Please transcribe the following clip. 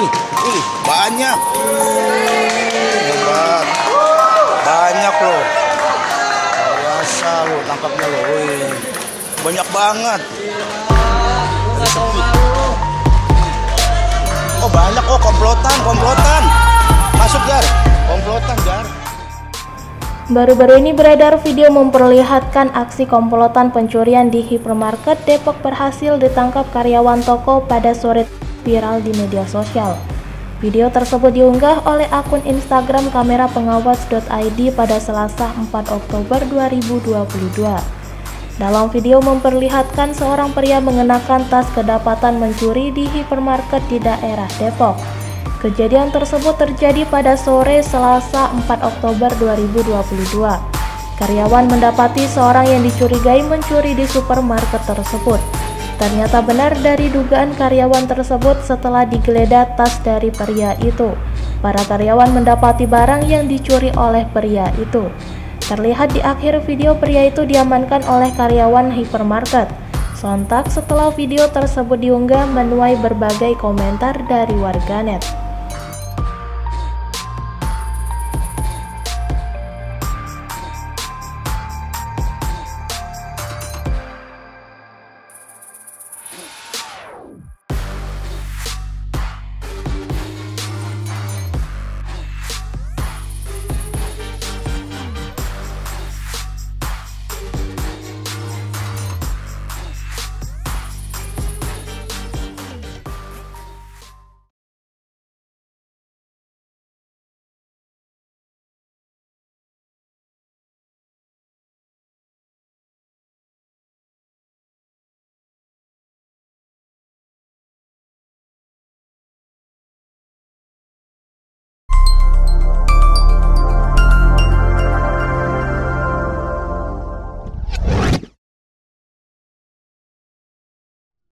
Banyak. Hebat. Banyak loh. Biasa loh tangkapnya loh. Banyak banget. Oh banyak, oh komplotan. Masuk Jar, komplotan Jar. Baru-baru ini beredar video memperlihatkan aksi komplotan pencurian di hipermarket Depok berhasil ditangkap karyawan toko pada sore, viral di media sosial. Video tersebut diunggah oleh akun Instagram kamerapengawas.id pada Selasa 4 Oktober 2022. Dalam video memperlihatkan seorang pria mengenakan tas kedapatan mencuri di hipermarket di daerah Depok. Kejadian tersebut terjadi pada sore Selasa 4 Oktober 2022. Karyawan mendapati seorang yang dicurigai mencuri di supermarket tersebut. Ternyata benar dari dugaan karyawan tersebut setelah digeledah tas dari pria itu. Para karyawan mendapati barang yang dicuri oleh pria itu. Terlihat di akhir video pria itu diamankan oleh karyawan hipermarket. Sontak setelah video tersebut diunggah menuai berbagai komentar dari warganet.